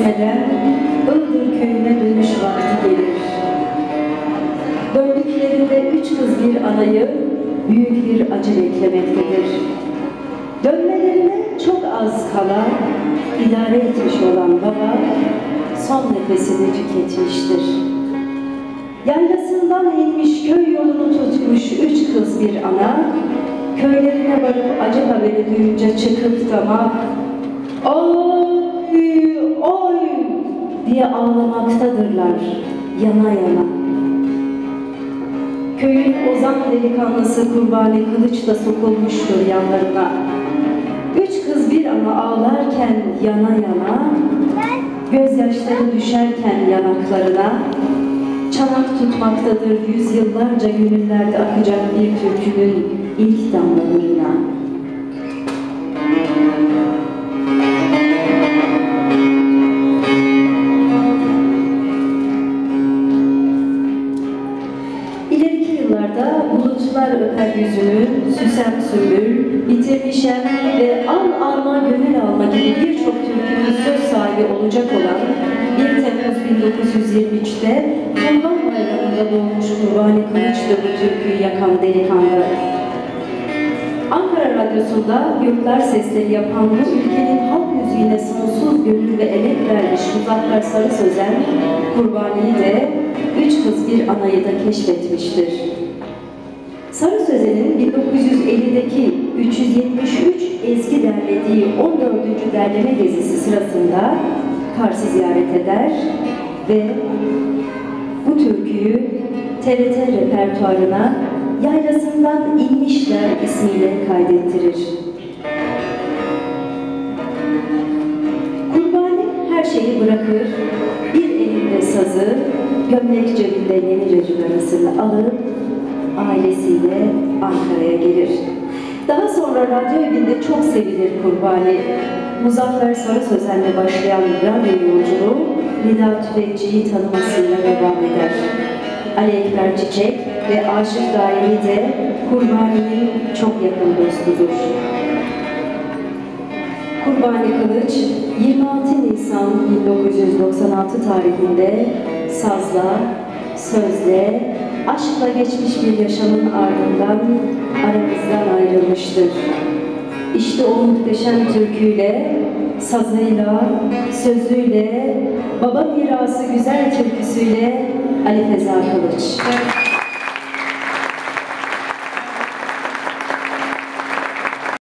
kesmeden Iğdır köyüne dönüş vakti gelir. Döndüklerinde 3 kız bir anayı büyük bir acı beklemektedir. Dönmelerine çok az kala idare etmiş olan baba son nefesini tüketmiştir. Yaylasından inmiş köy yolunu tutmuş 3 kız bir ana, köylerine varıp acı haberi duyunca çıkıp dama "Oy, oy!" diye ağlamaktadırlar yana yana. Köyün ozan delikanlısı Kurbani Kılıç da sokulmuştur yanlarına. 3 kız bir ana ağlarken yana yana, gözyaşları düşerken yanaklarına, çanak tutmaktadır yüzyıllarca gönüllerde akacak bir türkünün ilk damlalarına. İleriki yıllarda bulutlar öper yüzünü, süsem sümbül, bitirmişem ve al alma gönül alma gibi birçok türkünün söz sahibi olacak olan 1 Temmuz 1923'te Kurban Bayramı'nda doğmuş Kurbani Kılıç'tı bu türküyü yakan delikanlı. Ankara Radyosu'nda Gökler Sesleri yapan bu ülkenin halk müziğine sonsuz gönül ve emek vermiş Muzaffer Sarı Sözen, Kurbani'yi de 3 kız bir anayı da keşfetmiştir. Sarı Sözen'in 1950'deki 373 ezgi derlediği 14. derleme gezisi sırasında Kars'ı ziyaret eder ve bu türküyü TRT repertuarına Yaylasından İnmişler ismiyle kaydettirir. Kurbani her şeyi bırakır, bir elinde sazı, gömlek cebinde yeni recugarasını alıp ailesiyle Ankara'ya gelir. Daha sonra radyo evinde çok sevilir Kurbani. Muzaffer Sarı Sözen'le başlayan radyo yolculuğu Nida Tüfekçi'yi tanımasıyla devam eder. Ali Ekber Çiçek ve Aşık Daimi de Kurbani'nin çok yakın dostudur. Kurbani Kılıç 26 Nisan 1996 tarihinde sazla, sözle, aşkla geçmiş bir yaşamın ardından aramızdan ayrılmıştır. İşte o muhteşem türküyle, sazıyla, sözüyle, baba mirası güzel türküsüyle Ali Feza Kılıç.